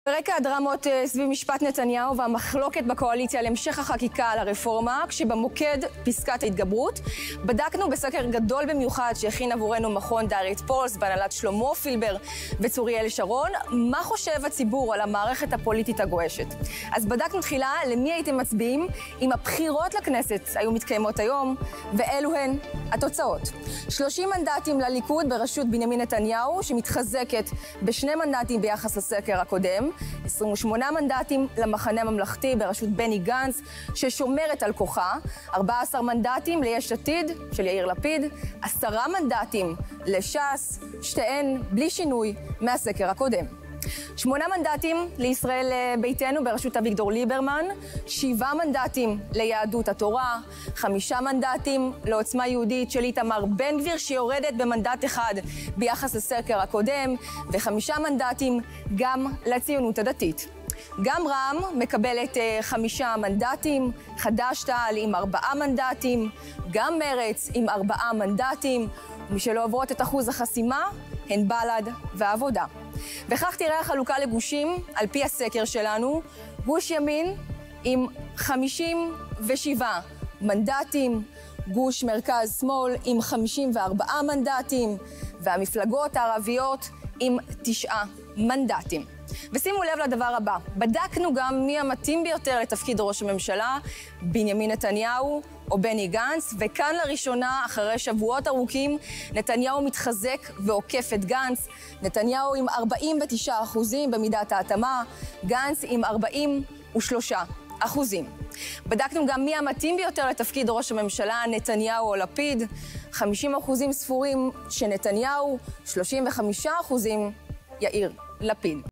ברקע הדרמות סביב משפט נתניהו והמחלוקת בקואליציה על המשך החקיקה על הרפורמה, כשבמוקד פסקת ההתגברות, בדקנו בסקר גדול במיוחד שהכין עבורנו מכון דיירית פולס בהנהלת שלמה פילבר וצוריאל שרון, מה חושב הציבור על המערכת הפוליטית הגועשת. אז בדקנו תחילה למי הייתם מצביעים אם הבחירות לכנסת היו מתקיימות היום, ואלו הן התוצאות. 30 מנדטים לליכוד בראשות בנימין נתניהו, שמתחזקת בשני מנדטים ביחס לסקר הקודם, 28 מנדטים למחנה הממלכתי בראשות בני גנץ, ששומרת על כוחה, 14 מנדטים ליש עתיד של יאיר לפיד, 10 מנדטים לש"ס, שתיהן בלי שינוי מהסקר הקודם. 8 מנדטים לישראל ביתנו בראשות אביגדור ליברמן, 7 מנדטים ליהדות התורה, 5 מנדטים לעוצמה יהודית של איתמר בן גביר שיורדת במנדט אחד ביחס לסקר הקודם, ו5 מנדטים גם לציונות הדתית. גם רע"מ מקבלת 5 מנדטים, חד"ש-תע"ל עם 4 מנדטים, גם מרצ עם 4 מנדטים, ומי שלא עוברות את אחוז החסימה הן בל"ד והעבודה. וכך תראה החלוקה לגושים על פי הסקר שלנו: גוש ימין עם 57 מנדטים, גוש מרכז שמאל עם 54 מנדטים, והמפלגות הערביות עם 9 מנדטים. ושימו לב לדבר הבא, בדקנו גם מי המתאים ביותר לתפקיד ראש הממשלה, בנימין נתניהו או בני גנץ, וכאן לראשונה, אחרי שבועות ארוכים, נתניהו מתחזק ועוקף את גנץ. נתניהו עם 49% במידת ההתאמה, גנץ עם 43%. בדקנו גם מי המתאים ביותר לתפקיד ראש הממשלה, נתניהו או לפיד. 50% ספורים שנתניהו, 35% יאיר לפיד.